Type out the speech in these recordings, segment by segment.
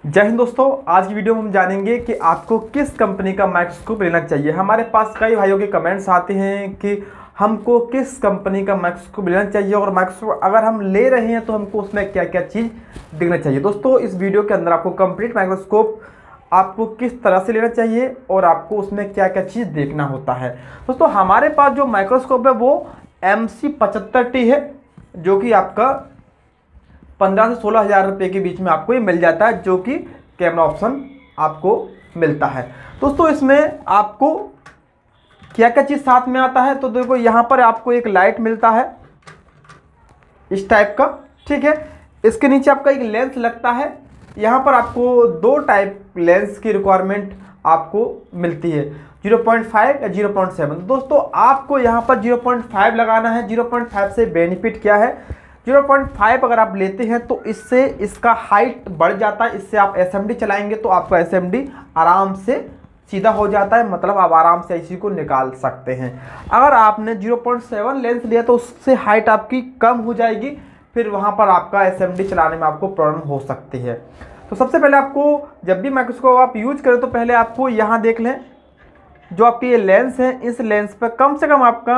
जय हिंद दोस्तों। आज की वीडियो में हम जानेंगे कि आपको किस कंपनी का माइक्रोस्कोप लेना चाहिए। हमारे पास कई भाइयों के कमेंट्स आते हैं कि हमको किस कंपनी का माइक्रोस्कोप लेना चाहिए और माइक्रोस्कोप अगर हम ले रहे हैं तो हमको उसमें क्या क्या चीज़ देखना चाहिए। दोस्तों इस वीडियो के अंदर आपको कंप्लीट माइक्रोस्कोप आपको किस तरह से लेना चाहिए और आपको उसमें क्या क्या चीज़ देखना होता है। दोस्तों हमारे पास जो माइक्रोस्कोप है वो MC75T है, जो कि आपका 15 से 16 हज़ार रुपये के बीच में आपको ये मिल जाता है, जो कि कैमरा ऑप्शन आपको मिलता है। दोस्तों इसमें आपको क्या क्या चीज़ साथ में आता है, तो देखो यहाँ पर आपको एक लाइट मिलता है इस टाइप का, ठीक है। इसके नीचे आपका एक लेंस लगता है। यहाँ पर आपको दो टाइप लेंस की रिक्वायरमेंट आपको मिलती है, 0.5 या 0.7। दोस्तों आपको यहाँ पर 0.5 लगाना है। 0.5 से बेनिफिट क्या है, 0.5 अगर आप लेते हैं तो इससे इसका हाइट बढ़ जाता है। इससे आप SMD चलाएंगे तो आपका SMD आराम से सीधा हो जाता है, मतलब आप आराम से इसी को निकाल सकते हैं। अगर आपने 0.7 लेंस लिया तो उससे हाइट आपकी कम हो जाएगी, फिर वहाँ पर आपका SMD चलाने में आपको प्रॉब्लम हो सकती है। तो सबसे पहले आपको जब भी माइक्रोस्कोप आप यूज करें तो पहले आपको यहाँ देख लें, जो आपकी ये लेंस है इस लेंस पर कम से कम आपका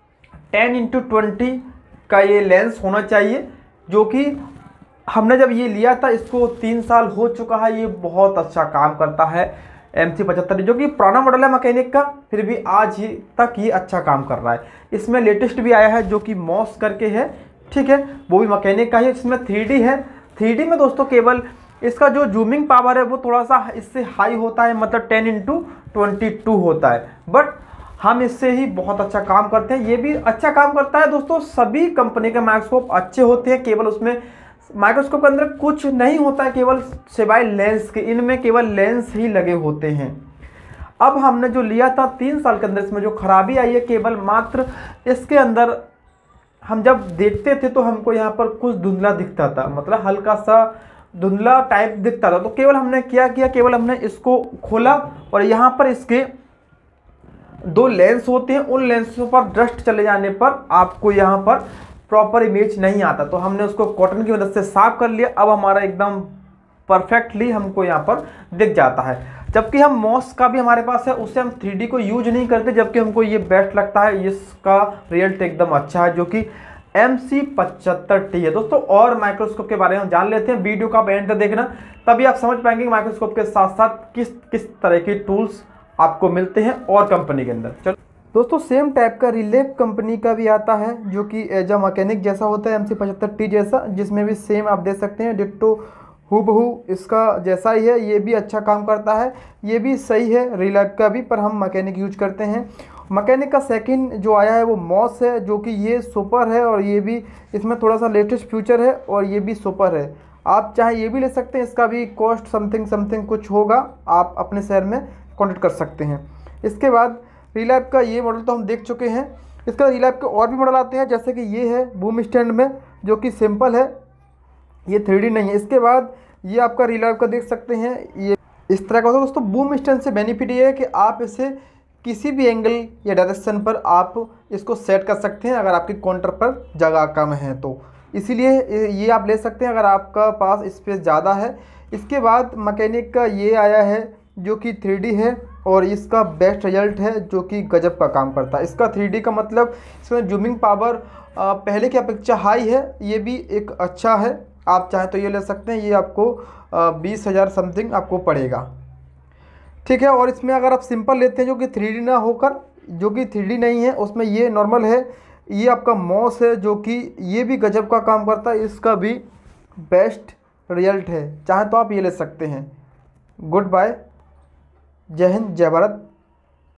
10x20 का ये लेंस होना चाहिए, जो कि हमने जब ये लिया था इसको 3 साल हो चुका है। ये बहुत अच्छा काम करता है MC75, जो कि पुराना मॉडल है मैकेनिक का, फिर भी आज ही तक ये अच्छा काम कर रहा है। इसमें लेटेस्ट भी आया है जो कि मॉस करके है, ठीक है, वो भी मैकेनिक का ही। इसमें 3D है। 3D में दोस्तों केवल इसका जो जूमिंग पावर है वो थोड़ा सा इससे हाई होता है, मतलब 10x22 होता है, बट हम इससे ही बहुत अच्छा काम करते हैं। ये भी अच्छा काम करता है। दोस्तों सभी कंपनी के माइक्रोस्कोप अच्छे होते हैं, केवल उसमें माइक्रोस्कोप के अंदर कुछ नहीं होता है केवल सिवाय लेंस के, इनमें केवल लेंस ही लगे होते हैं। अब हमने जो लिया था 3 साल के अंदर, इसमें जो खराबी आई है केवल मात्र इसके अंदर हम जब देखते थे तो हमको यहाँ पर कुछ धुंधला दिखता था, मतलब हल्का सा धुंधला टाइप दिखता था। तो केवल हमने क्या किया, केवल हमने इसको खोला और यहाँ पर इसके 2 लेंस होते हैं, उन लेंसों पर डस्ट चले जाने पर आपको यहाँ पर प्रॉपर इमेज नहीं आता। तो हमने उसको कॉटन की मदद से साफ कर लिया। अब हमारा एकदम परफेक्टली हमको यहाँ पर दिख जाता है। जबकि हम मॉस का भी हमारे पास है, उससे हम 3D को यूज नहीं करते, जबकि हमको ये बेस्ट लगता है। इसका रिजल्ट एकदम अच्छा है, जो कि MC75T है। दोस्तों और माइक्रोस्कोप के बारे में हम जान लेते हैं। वीडियो का एंड तक देखना, तभी आप समझ पाएंगे कि माइक्रोस्कोप के साथ साथ किस किस तरह की टूल्स आपको मिलते हैं और कंपनी के अंदर। चलो दोस्तों सेम टाइप का रिलेव कंपनी का भी आता है, जो कि एज अ मैकेनिक जैसा होता है MC75T जैसा, जिसमें भी सेम आप देख सकते हैं डिट्टो हूबहू इसका जैसा ही है। ये भी अच्छा काम करता है, ये भी सही है रिलेव का भी, पर हम मैकेनिक यूज करते हैं। मैकेनिक का सेकंड जो आया है वो मॉस है, जो कि ये सुपर है और ये भी इसमें थोड़ा सा लेटेस्ट फ्यूचर है और ये भी सुपर है। आप चाहे ये भी ले सकते हैं, इसका भी कॉस्ट समथिंग कुछ होगा, आप अपने शहर में कॉन्टेक्ट कर सकते हैं। इसके बाद रिलैब का ये मॉडल तो हम देख चुके हैं। इसका रिलैब के और भी मॉडल आते हैं, जैसे कि ये है बूम स्टैंड में, जो कि सिंपल है, ये 3D नहीं है। इसके बाद ये आपका रिलैब का देख सकते हैं, ये इस तरह का होता है। दोस्तों बूम स्टैंड से बेनिफिट ये है कि आप इसे किसी भी एंगल या डायरेक्शन पर आप इसको सेट कर सकते हैं, अगर आपके काउंटर पर जगह कम है तो, इसीलिए ये आप ले सकते हैं अगर आपका पास स्पेस ज़्यादा है। इसके बाद मैकेनिक का ये आया है, जो कि 3D है और इसका बेस्ट रिजल्ट है, जो कि गजब का काम करता है। इसका 3D का मतलब इसमें जूमिंग पावर पहले की अपेक्षा हाई है, ये भी एक अच्छा है। आप चाहें तो ये ले सकते हैं, ये आपको 20,000 समथिंग आपको पड़ेगा, ठीक है। और इसमें अगर आप सिंपल लेते हैं, जो कि 3D ना होकर, जो कि 3D नहीं है, उसमें ये नॉर्मल है, ये आपका मॉस है, जो कि ये भी गजब का काम करता है, इसका भी बेस्ट रिजल्ट है। चाहे तो आप ये ले सकते हैं। गुड बाय, जय हिंद, जय भारत।